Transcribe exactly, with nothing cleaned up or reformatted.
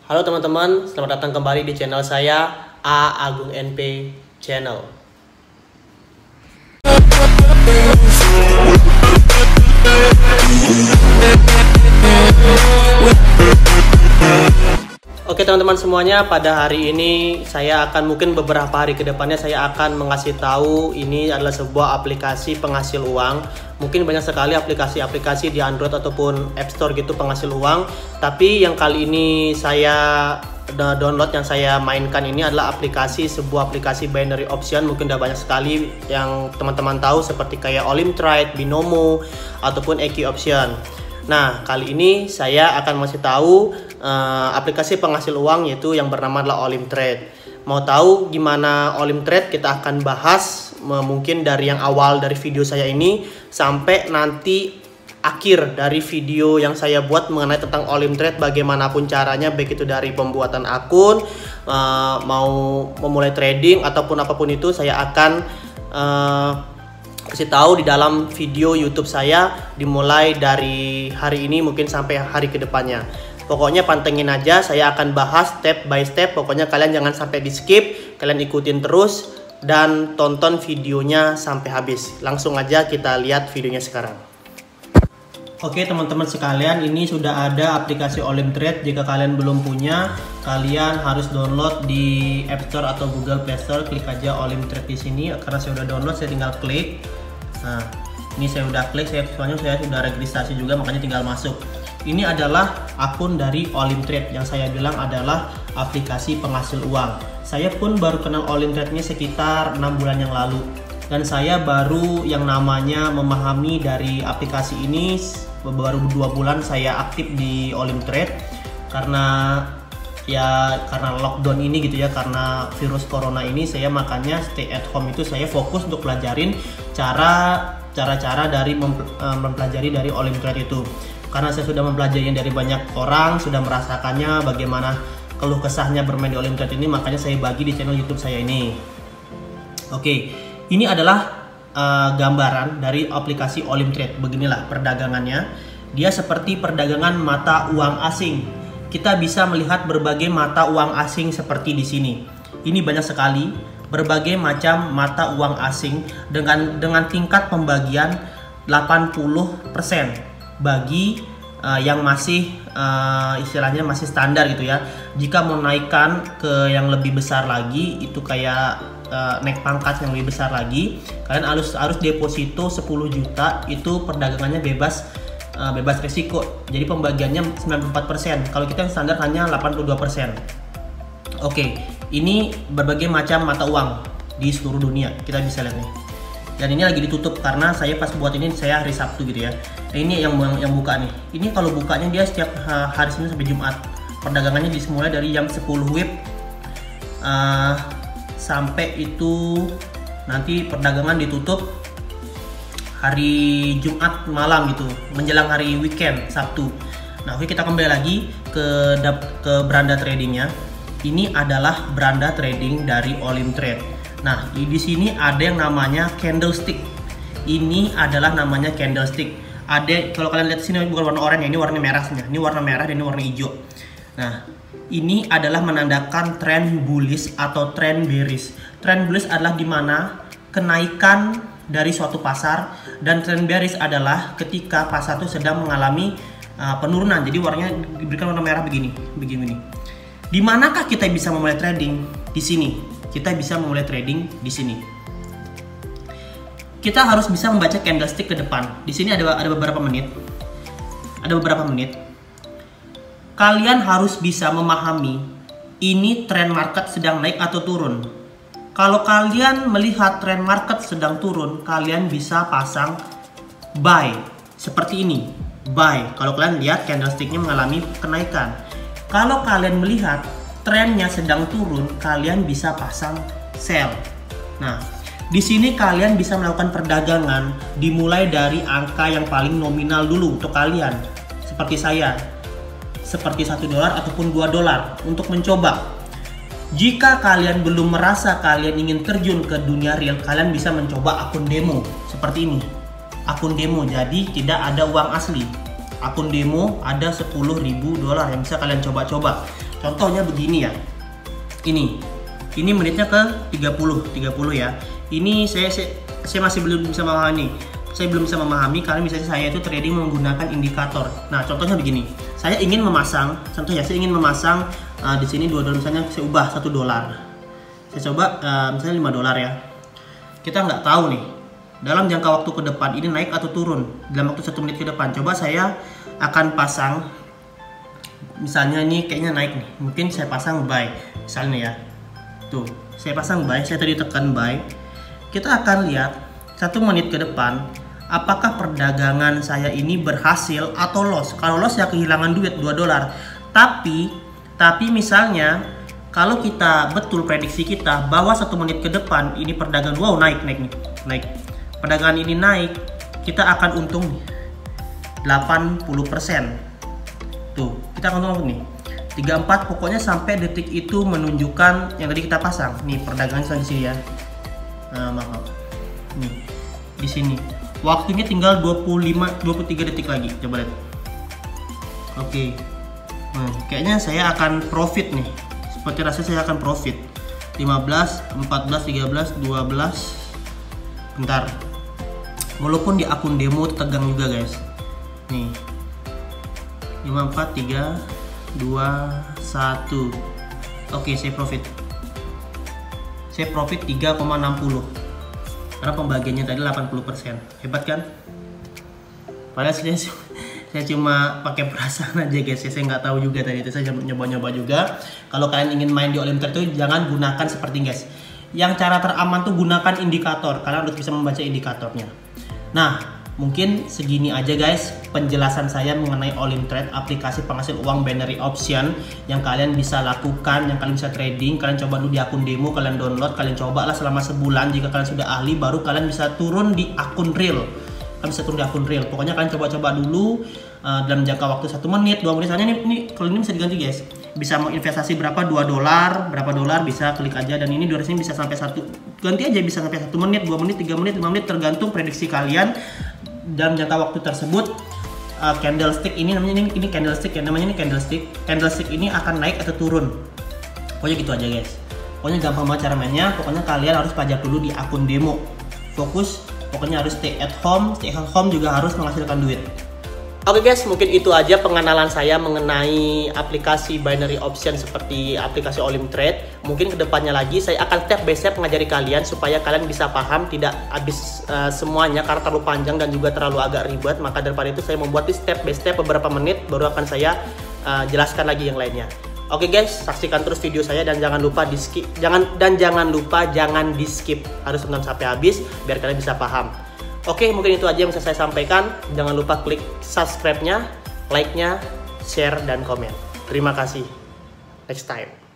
Halo teman-teman, selamat datang kembali di channel saya A Agung N P Channel. Oke teman-teman semuanya, pada hari ini saya akan mungkin beberapa hari ke depannya saya akan mengasih tahu ini adalah sebuah aplikasi penghasil uang. Mungkin banyak sekali aplikasi-aplikasi di Android ataupun App Store gitu penghasil uang. Tapi yang kali ini saya download, yang saya mainkan ini adalah aplikasi sebuah aplikasi binary option. Mungkin udah banyak sekali yang teman-teman tahu seperti kayak Olim Trade, Binomo ataupun E Q Option. Nah, kali ini saya akan masih tahu uh, aplikasi penghasil uang yaitu yang bernama adalah Olim Trade. Mau tahu gimana Olim Trade? Kita akan bahas uh, mungkin dari yang awal dari video saya ini sampai nanti akhir dari video yang saya buat mengenai tentang Olim Trade, bagaimanapun caranya, baik itu dari pembuatan akun, uh, mau memulai trading ataupun apapun itu saya akan uh, kasih tahu di dalam video YouTube saya dimulai dari hari ini mungkin sampai hari kedepannya. Pokoknya pantengin aja, saya akan bahas step by step. Pokoknya kalian jangan sampai di skip, kalian ikutin terus dan tonton videonya sampai habis. Langsung aja kita lihat videonya sekarang. Oke teman-teman sekalian, ini sudah ada aplikasi Olim Trade. Jika kalian belum punya, kalian harus download di App Store atau Google Play Store. Klik aja Olim Trade di sini. Karena saya udah download, saya tinggal klik. Nah, ini saya udah klik. Saya soalnya saya sudah registrasi juga, makanya tinggal masuk. Ini adalah akun dari Olim Trade yang saya bilang adalah aplikasi penghasil uang. Saya pun baru kenal Olim Trade ini sekitar enam bulan yang lalu. Dan saya baru yang namanya memahami dari aplikasi ini baru dua bulan saya aktif di Olim Trade, karena ya karena lockdown ini gitu ya, karena virus corona ini saya makanya stay at home itu saya fokus untuk pelajarin cara cara-cara dari mempelajari dari Olim Trade itu, karena saya sudah mempelajari dari banyak orang, sudah merasakannya bagaimana keluh kesahnya bermain di Olim Trade ini, makanya saya bagi di channel YouTube saya ini. Oke, ini adalah Uh, gambaran dari aplikasi Olim Trade. Beginilah perdagangannya. Dia seperti perdagangan mata uang asing. Kita bisa melihat berbagai mata uang asing seperti di sini. Ini banyak sekali berbagai macam mata uang asing dengan dengan tingkat pembagian delapan puluh persen bagi uh, yang masih uh, istilahnya masih standar gitu ya. Jika mau naikkan ke yang lebih besar lagi, itu kayak Uh, naik pangkat yang lebih besar lagi, kalian harus harus deposito sepuluh juta. Itu perdagangannya bebas uh, bebas risiko. Jadi pembagiannya sembilan puluh empat persen. Kalau kita yang standar hanya delapan puluh dua persen. Oke, ini berbagai macam mata uang di seluruh dunia. Kita bisa lihat nih. Dan ini lagi ditutup karena saya pas buat ini saya hari Sabtu gitu ya. Nah, ini yang yang buka nih. Ini kalau bukanya dia setiap uh, hari Senin sampai Jumat. Perdagangannya dimulai dari jam sepuluh W I B uh, sampai itu nanti perdagangan ditutup hari Jumat malam gitu, menjelang hari weekend Sabtu. Nah, oke, kita kembali lagi ke ke beranda tradingnya. Ini adalah beranda trading dari Olim Trade. Nah, di sini ada yang namanya candlestick. Ini adalah namanya candlestick. Ada, kalau kalian lihat sini bukan warna oranye, ini warna merahnya. Ini warna merah dan ini warna hijau. Nah, ini adalah menandakan tren bullish atau tren bearish. Tren bullish adalah di mana kenaikan dari suatu pasar, dan tren bearish adalah ketika pasar itu sedang mengalami uh, penurunan. Jadi warnanya diberikan warna merah begini, begini. Di manakah kita bisa memulai trading? Di sini. Kita bisa memulai trading di sini. Kita harus bisa membaca candlestick ke depan. Di sini ada ada beberapa menit. Ada beberapa menit. Kalian harus bisa memahami ini tren market sedang naik atau turun. Kalau kalian melihat tren market sedang turun, kalian bisa pasang buy seperti ini, buy. Kalau kalian lihat candlesticknya mengalami kenaikan. Kalau kalian melihat trennya sedang turun, kalian bisa pasang sell. Nah, di sini kalian bisa melakukan perdagangan dimulai dari angka yang paling nominal dulu untuk kalian, seperti saya. Seperti satu dolar ataupun dua dolar untuk mencoba. Jika kalian belum merasa kalian ingin terjun ke dunia real, kalian bisa mencoba akun demo seperti ini. Akun demo, jadi tidak ada uang asli. Akun demo ada sepuluh ribu dolar yang bisa kalian coba-coba. Contohnya begini ya. Ini. Ini menitnya ke tiga puluh ya. Ini saya saya, saya masih belum bisa memahami. Saya belum bisa memahami karena misalnya saya itu trading menggunakan indikator. Nah, contohnya begini. Saya ingin memasang, contoh ya, saya ingin memasang uh, di sini dua dolar, misalnya saya ubah satu dolar. Saya coba uh, misalnya lima dolar ya. Kita nggak tahu nih dalam jangka waktu ke depan ini naik atau turun dalam waktu satu menit ke depan. Coba saya akan pasang, misalnya ini kayaknya naik nih, mungkin saya pasang buy misalnya ya. Tuh, saya pasang buy, saya tadi tekan buy. Kita akan lihat satu menit ke depan apakah perdagangan saya ini berhasil atau loss. Kalau loss ya kehilangan duit dua dolar. Tapi tapi misalnya kalau kita betul prediksi kita bahwa satu menit ke depan ini perdagangan wow naik naik nih, naik. Perdagangan ini naik, kita akan untung delapan puluh persen. Tuh, kita akan untung nih. tiga puluh empat pokoknya sampai detik itu menunjukkan yang tadi kita pasang. Nih, perdagangan di sini ya. Nah, maaf. Nih, di sini. Waktunya tinggal dua puluh lima dua puluh tiga detik lagi. Coba lihat. Oke. Nah, kayaknya saya akan profit nih. Seperti rasanya saya akan profit. lima belas, empat belas, tiga belas, dua belas. Bentar. Walaupun di akun demo tegang juga, guys. Nih. lima, empat, tiga, dua, satu. Oke, saya profit. Saya profit tiga koma enam puluh. Karena pembagiannya tadi delapan puluh persen. Hebat kan? Padahal saya, saya cuma pakai perasaan aja, guys. Saya nggak tahu juga tadi itu, saya nyoba-nyoba juga. Kalau kalian ingin main di Olimtrade itu jangan gunakan seperti ini, guys. Yang cara teraman tuh gunakan indikator. Kalian harus bisa membaca indikatornya. Nah, mungkin segini aja guys penjelasan saya mengenai Olimtrade, aplikasi penghasil uang binary option yang kalian bisa lakukan, yang kalian bisa trading. Kalian coba dulu di akun demo, kalian download, kalian cobalah selama sebulan. Jika kalian sudah ahli, baru kalian bisa turun di akun real. Kalian bisa turun di akun real. Pokoknya kalian coba-coba dulu uh, dalam jangka waktu satu menit, dua menit. Soalnya ini, ini kalau ini bisa diganti guys. Bisa mau investasi berapa, dua dolar, berapa dolar bisa klik aja. Dan ini durasinya bisa sampai satu, ganti aja bisa sampai satu menit, dua menit, tiga menit, lima menit, tergantung prediksi kalian. Dalam jangka waktu tersebut, uh, candlestick ini namanya ini, ini candlestick ya, namanya ini candlestick. Candlestick ini akan naik atau turun. Pokoknya gitu aja guys. Pokoknya gampang banget cara mainnya. Pokoknya kalian harus pajak dulu di akun demo. Fokus, pokoknya harus stay at home. Stay at home juga harus menghasilkan duit. Oke guys, mungkin itu aja pengenalan saya mengenai aplikasi binary option seperti aplikasi Olimtrade. Mungkin kedepannya lagi saya akan step by step mengajari kalian supaya kalian bisa paham, tidak habis uh, semuanya karena terlalu panjang dan juga terlalu agak ribet. Maka daripada itu saya membuat di step by step beberapa menit, baru akan saya uh, jelaskan lagi yang lainnya. Oke guys, saksikan terus video saya dan jangan lupa di skip, jangan dan jangan lupa jangan di skip, harus tonton sampai habis biar kalian bisa paham. Oke, mungkin itu aja yang bisa saya sampaikan. Jangan lupa klik subscribe-nya, like-nya, share, dan komen. Terima kasih. Next time.